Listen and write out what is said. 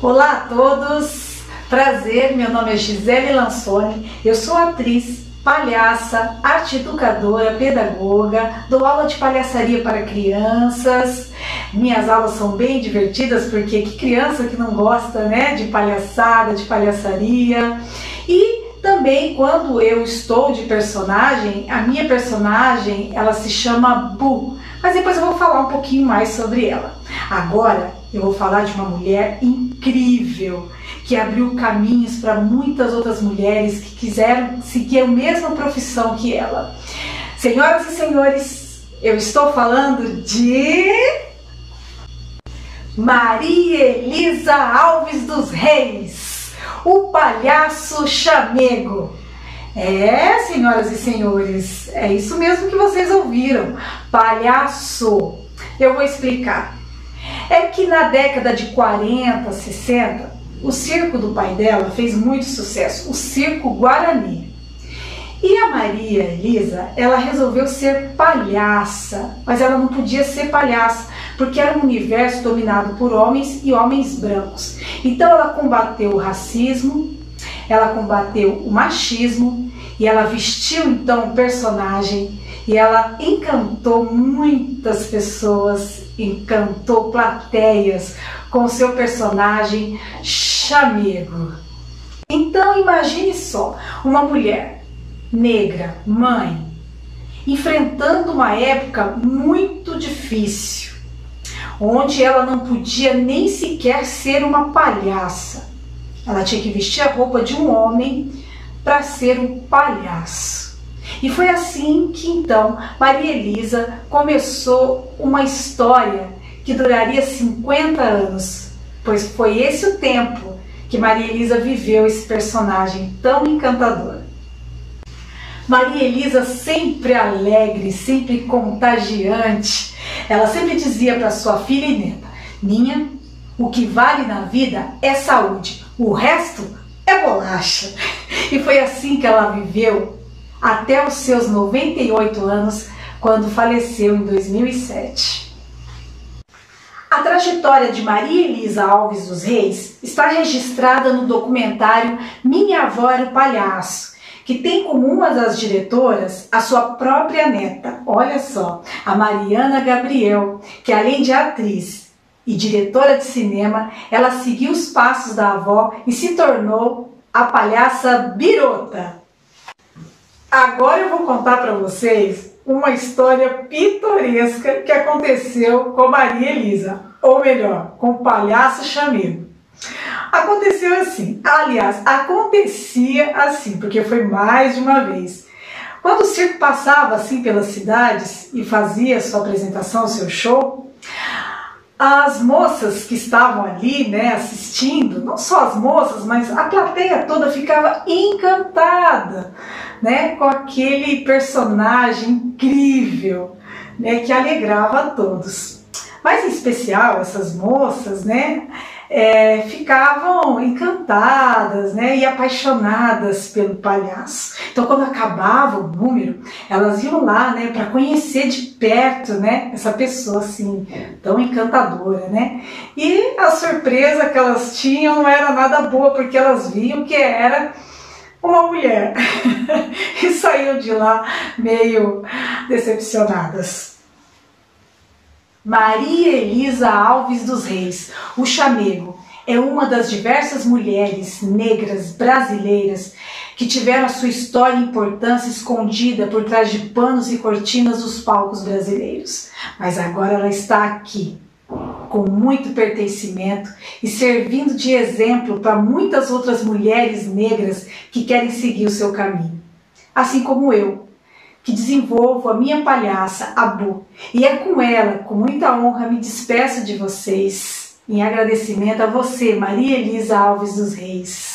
Olá a todos, prazer, meu nome é Gisele Lansoni, eu sou atriz, palhaça, arte educadora, pedagoga, dou aula de palhaçaria para crianças. Minhas aulas são bem divertidas porque que criança que não gosta, né, de palhaçada, de palhaçaria. E também quando eu estou de personagem, a minha personagem ela se chama Bu, mas depois eu vou falar um pouquinho mais sobre ela. Agora eu vou falar de uma mulher incrível, que abriu caminhos para muitas outras mulheres que quiseram seguir a mesma profissão que ela. Senhoras e senhores, eu estou falando de Maria Elisa Alves dos Reis, o palhaço chamego. Senhoras e senhores, é isso mesmo que vocês ouviram, palhaço. Eu vou explicar. É que na década de 40, 60, o circo do pai dela fez muito sucesso, o Circo Guarani. E a Maria Elisa, ela resolveu ser palhaça, mas ela não podia ser palhaça, porque era um universo dominado por homens e homens brancos. Então ela combateu o racismo, ela combateu o machismo, e ela vestiu então um personagem, e ela encantou muitas pessoas, encantou plateias com seu personagem chamego. Então imagine só, uma mulher negra, mãe, enfrentando uma época muito difícil, onde ela não podia nem sequer ser uma palhaça. Ela tinha que vestir a roupa de um homem para ser um palhaço. E foi assim que então Maria Elisa começou uma história que duraria 50 anos, pois foi esse o tempo que Maria Elisa viveu esse personagem tão encantador. Maria Elisa sempre alegre, sempre contagiante, ela sempre dizia para sua filha e neta: Ninha, o que vale na vida é saúde, o resto é bolacha. E foi assim que ela viveu até os seus 98 anos, quando faleceu em 2007. A trajetória de Maria Elisa Alves dos Reis está registrada no documentário Minha Avó Era o Palhaço, que tem como uma das diretoras a sua própria neta, olha só, a Mariana Gabriel, que além de atriz e diretora de cinema, ela seguiu os passos da avó e se tornou a palhaça Birota. Agora eu vou contar para vocês uma história pitoresca que aconteceu com Maria Elisa, ou melhor, com o palhaço chamego. Aconteceu assim, aliás, acontecia assim, porque foi mais de uma vez. Quando o circo passava assim pelas cidades e fazia sua apresentação, seu show, as moças que estavam ali, né, assistindo, não só as moças, mas a plateia toda ficava encantada, né, com aquele personagem incrível, né, que alegrava a todos. Mas em especial essas moças, né, ficavam encantadas, né, e apaixonadas pelo palhaço. Então, quando acabava o número, elas iam lá, né, para conhecer de perto, né, essa pessoa assim tão encantadora, né. E a surpresa que elas tinham não era nada boa, porque elas viam que era uma mulher e saíam de lá meio decepcionadas. Maria Elisa Alves dos Reis, o chamego, é uma das diversas mulheres negras brasileiras que tiveram a sua história e importância escondida por trás de panos e cortinas dos palcos brasileiros. Mas agora ela está aqui, com muito pertencimento e servindo de exemplo para muitas outras mulheres negras que querem seguir o seu caminho. Assim como eu, que desenvolvo a minha palhaça, a Bu, e é com ela, com muita honra, me despeço de vocês, em agradecimento a você, Maria Elisa Alves dos Reis.